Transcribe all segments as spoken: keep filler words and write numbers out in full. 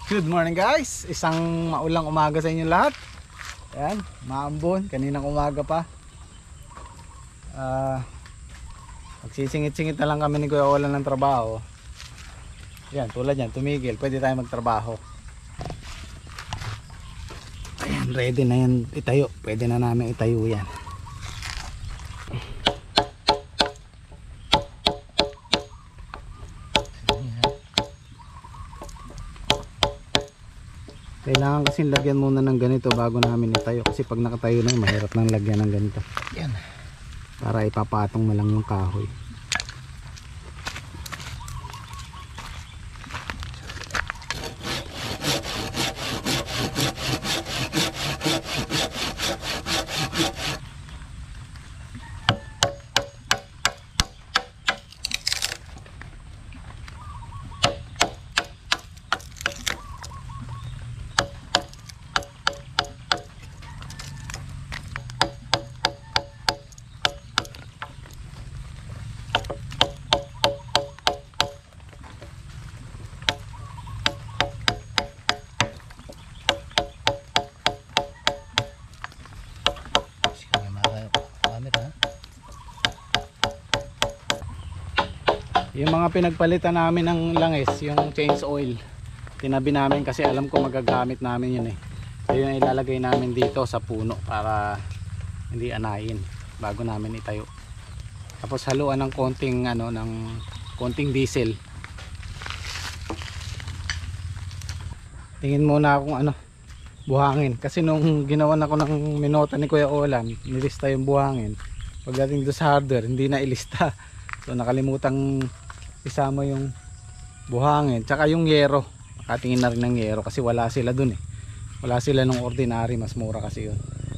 Good morning guys, isang maulang umaga sa inyo lahat. Ayan, maambon, kaninang umaga pa. uh, Magsisingit-singit na lang kami ni Kuya Olan ng trabaho. Ayan, tulad yan, tumigil, pwede tayo magtrabaho. Ayan, ready na yan itayo, pwede na namin itayo yan. Kailangan kasi lagyan muna ng ganito bago namin itayo, kasi pag nakatayo na mahirap nang lagyan ng ganito. Yan. Para ipapatong na lang yung kahoy. Yung mga pinagpalitan namin ng langis, yung change oil, tinabi namin kasi alam ko magagamit namin yun eh. So yun ilalagay namin dito sa puno para hindi anayin bago namin itayo. Tapos haluan ng konting ano, ng konting diesel. Tingin muna akong ano, buhangin, kasi nung ginawan ako ng minota ni Kuya Olan, nilista yung buhangin. Pagdating doon sa hardware, hindi na ilista. So nakalimutang isama yung buhangin tsaka yung yero. Nakatingin na rin ng yero kasi wala sila dun eh. Wala sila nung ordinary, mas mura kasi yun.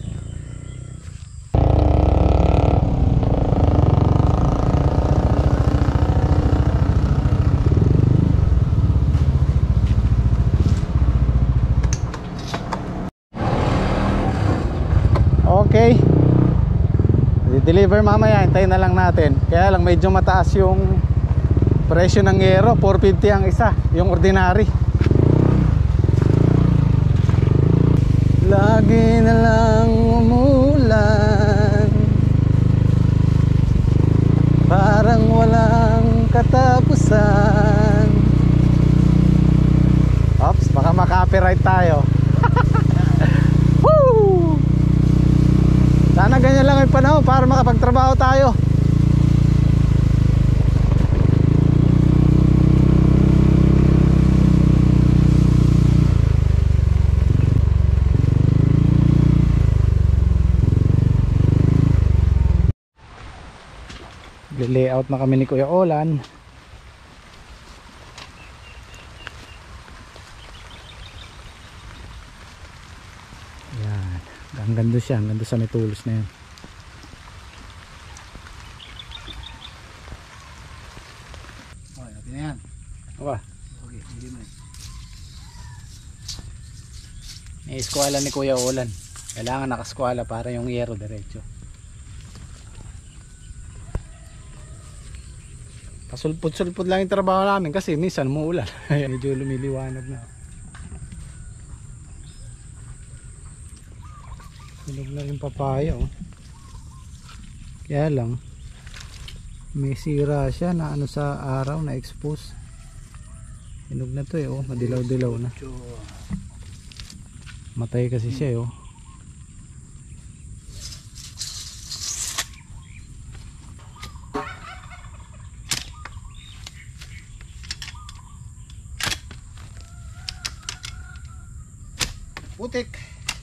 Okay, i-deliver mamaya, hintayin na lang natin. Kaya lang medyo mataas yung presyo ng yero, four fifty ang isa, yung ordinary. Lagi na lang umulan, parang walang katapusan. Oops, baka maka-copyright tayo. Woo! Sana ganyan lang yung panahon para makapagtrabaho tayo. Layout na kami ni Kuya Olan. Yan, hanggang doon siya, hanggang doon sa may tulos na yan. Okay, natin na yan. Okay, okay, hindi mo eh. Eskwala ni Kuya Olan, kailangan nakaskwala para yung yero diretso. Pasulpot-sulpot lang yung trabaho namin kasi minsan muulan. Medyo lumiliwanag na. Hinog na rin papaya oh. Kaya lang may sira siya na ano sa araw, na expose. Hinog na to eh oh, madilaw-dilaw na. Matay kasi siya eh oh. Putik.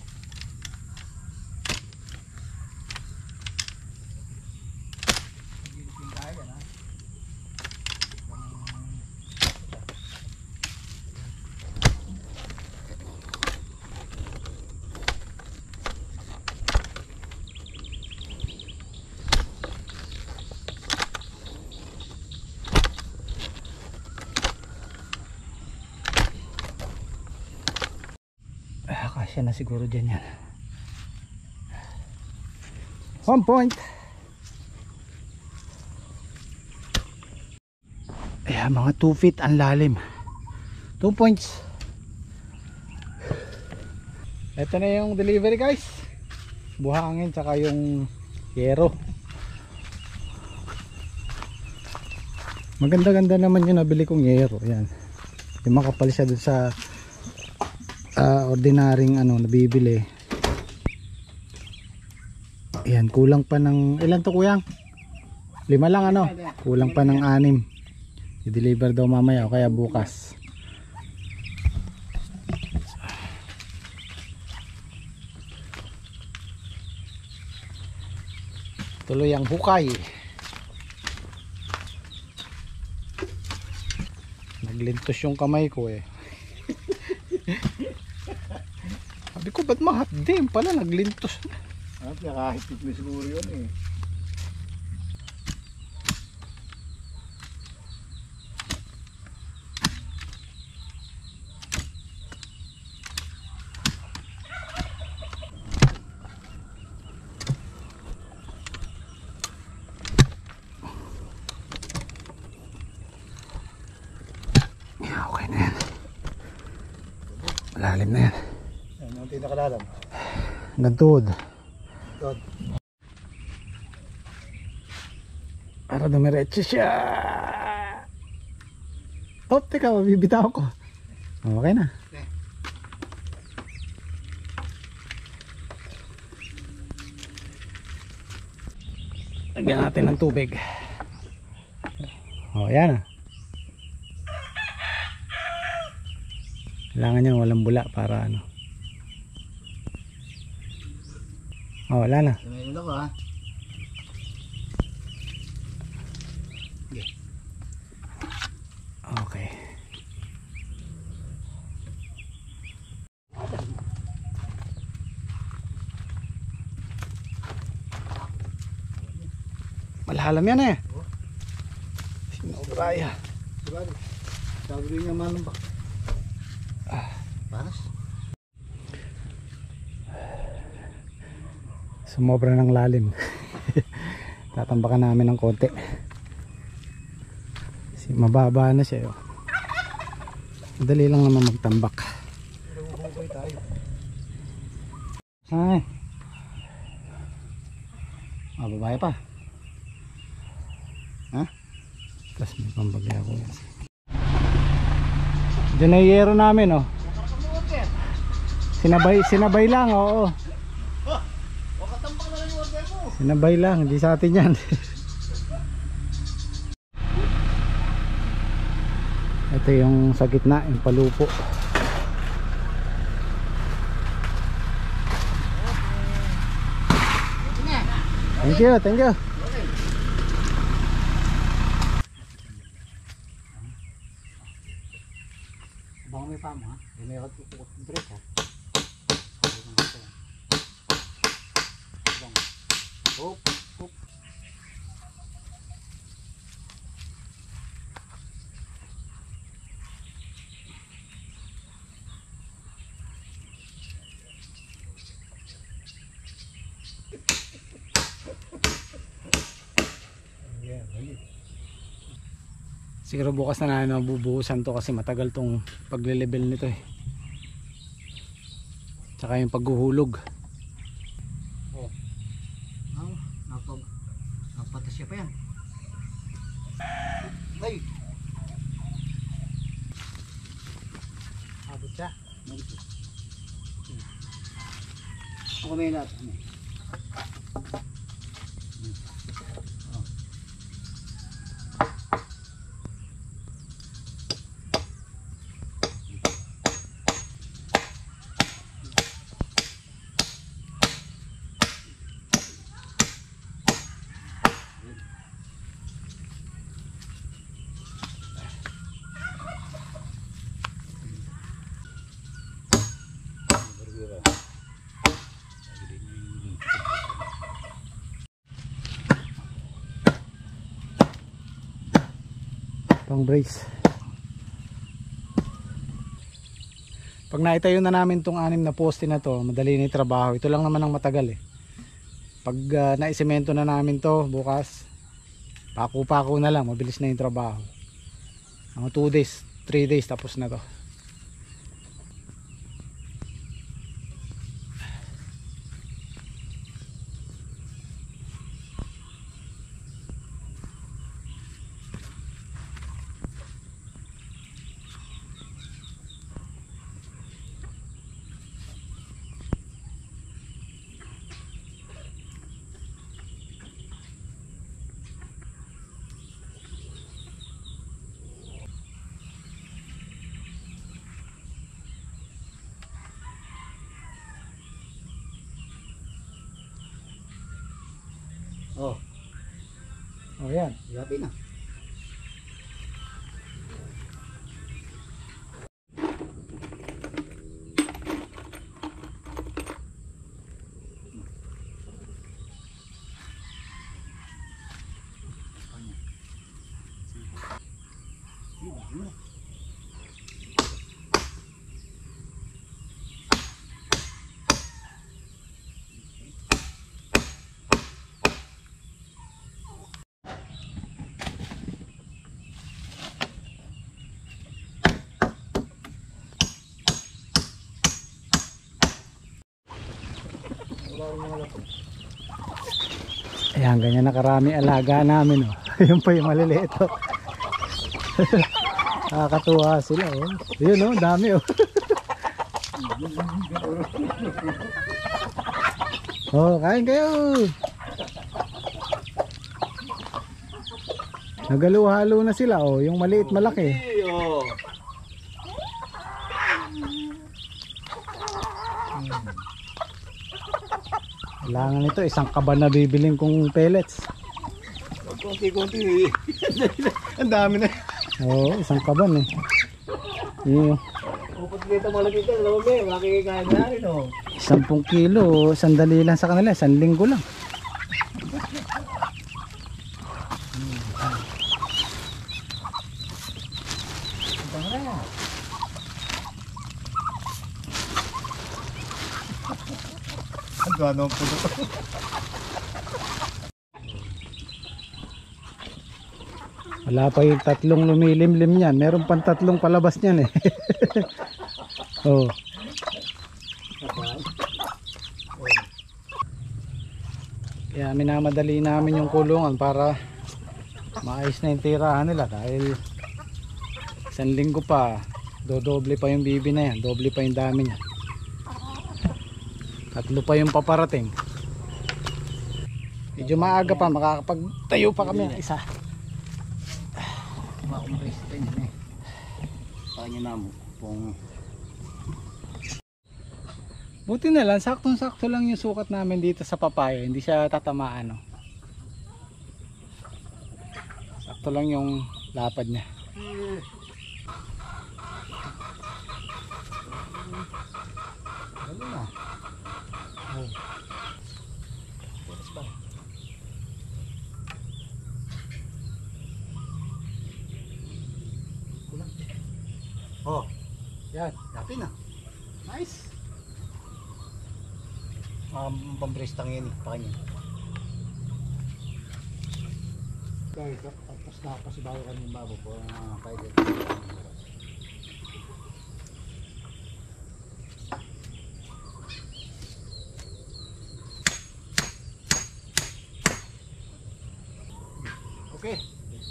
Kasya na siguro dyan yan. One point. Ayan, mga two feet ang lalim. Two points. Ito na yung delivery guys. Buhangin tsaka yung yero. Maganda-ganda naman yung nabili kong yero. Yan. Yung makapal siya dun sa uh, ordinaryong ano nabibili. Yan, kulang pa ng ilan to kuyang? Lima lang ano? Kulang pa ng anim. I-deliver daw mamaya o kaya bukas. Tuloy ang hukay. Naglintos yung kamay ko eh. Sabi ko ba't mahapdim pala naglintos na. Ah, kahit may siguro yun eh. Okay na yan. Malalim na yan. Yan ang pinakalalam. Gantod. Good. Para dumiretso siya. Oh, teka, mabibitaw ko. Okay na. Okay. Lagyan natin ng tubig. Oh, yan ah. Kailangan niya walang bula para ano. Oh, wala na. May ulo ko ha. Okay. Malalim yan eh. Sinobraya. Sabali. Sabi niya manong ba? Ah, panas. Sumobra ng lalim. Tatambakan namin ng konti. Kasi mababa na siya. Oh. Madali lang naman magtambak. Hukay tayo. Ay. Ah, babae pa. Ha? Tapos may pambagay ako yan. Diyan na yung yero namin oh. Sinabay, sinabay lang oo. Sinabay lang, hindi sa atin yan. Ito yung sa gitna, yung palupo. Thank you, thank you. Baka may pamo ha? May break ha? Hop, hop. Siguro bukas na namin mabubuhusan to kasi matagal tong pagle-level nito eh. Tsaka yung paghuhulog. Oh. Ah, napag napatas siya pa yan. Ay. Abot siya. Ako may lahat. Pang brace. Pag naitayo na namin tong anim na poste na to, madali na yung trabaho. Ito lang naman ang matagal eh. Pag uh, naisemento na namin to bukas, paku-paku na lang, mabilis na yung trabaho. Mga two days, three days tapos na to. O yan. Grabe na. Ayan, ganyan na karami alaga namin, oh. Yun pa yung maliliit, oh. Nakakatuwa sila, oh. Yun, oh, dami, oh. Oh, kain kayo. Nagaluhalo na sila, oh. Yung maliit malaki. Oh. Kailangan nito, isang kaban na bibiling kong pellets. Konti-konti. Ang dami na. Oo, oh, isang kaban, eh. Iyo. Upot dito malaki ka, lalo ba? Makikikain na rin, oh. Sampung kilo, sandali lang sa kanila, isang linggo lang. Ang gano'n po ito. Wala pa yung tatlong lumilimlim niyan. Meron pang tatlong palabas niyan, eh. Oh. Kaya minamadali namin yung kulungan para maayos na yung tirahan nila dahil isang linggo pa dodoble pa yung bibi na yan, doble pa yung dami niya, tatlo pa yung paparating. Medyo maaga pa, makakapagtayo pa kami ng isa. Makumpres pa yun, eh. Kanya na mo pong... Buti na lang, saktong-sakto lang yung sukat namin dito sa papaya. Hindi siya tatamaan, no? Sakto lang yung lapad niya. Ano na? Oh. Oh, yan, dati na. Nice. Um, pambristang yan, pa kanya. Okay, tapos nakapasibayo ka ng babo po ang uh, kaya dito. Okay.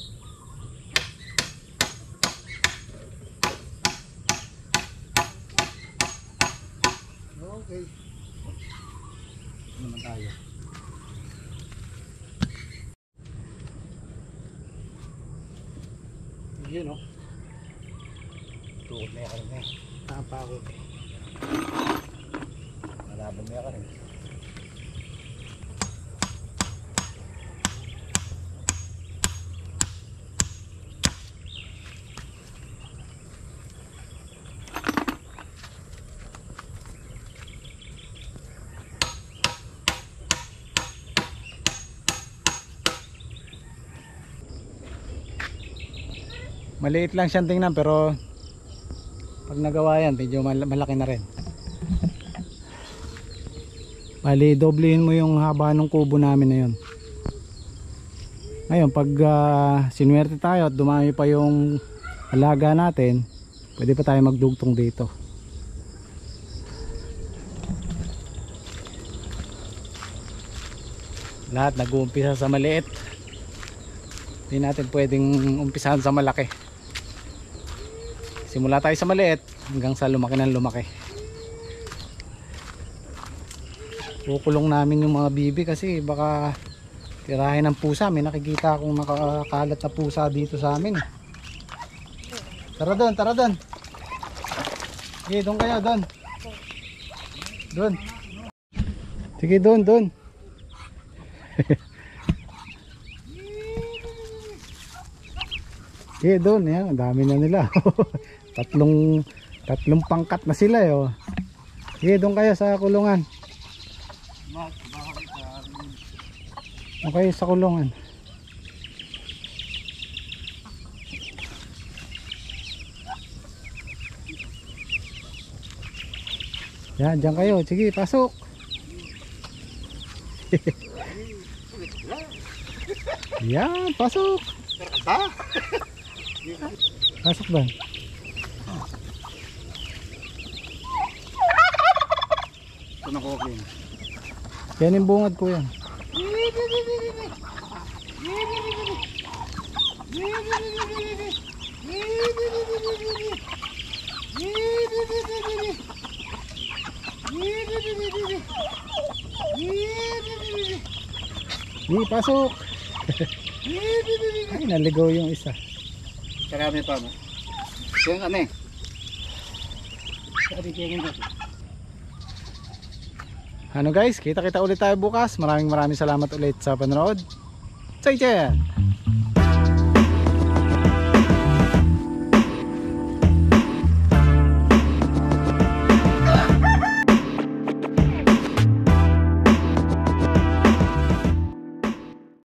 Okay. Ano naman tayo? Yun, no? Tukod na yakan na eh. Nakapakot. Malabang na yakan eh. Maliit lang siyang tingnan pero pag nagawa yan medyo mal malaki na rin. Bali doblehin mo yung haba ng kubo namin na yun. Ngayon pag uh, sinuwerte tayo at dumami pa yung alaga natin, pwede pa tayo magdugtong dito. Lahat nag-uumpisa sa maliit, hindi natin pwedeng umpisahan sa malaki. Simula tayo sa maliit hanggang sa lumaki ng lumaki. Kukulong namin yung mga bibi kasi baka tirahin ng pusa. May nakikita akong nakakalat na pusa dito sa amin. Tara doon, tara doon. Sige, doon kayo, doon. Doon. Sige, doon, doon. Eh doon, yan, ang dami na nila. tatlong tatlong pangkat na sila eh. Oh. Sige, doon kayo sa kulungan. Doon kayo sa kulungan. Yan, dyan kayo. Sige, pasok. Yan, pasok. Pasok ba? Ito na ko okay. Yan yung bungad ko yan. Di, pasok. Ay, naligaw yung isa. Karami pa mo. Yung ano eh. Sabi kayo nga. Ano guys, kita-kita ulit tayo bukas. Maraming maraming salamat ulit sa panonood. Say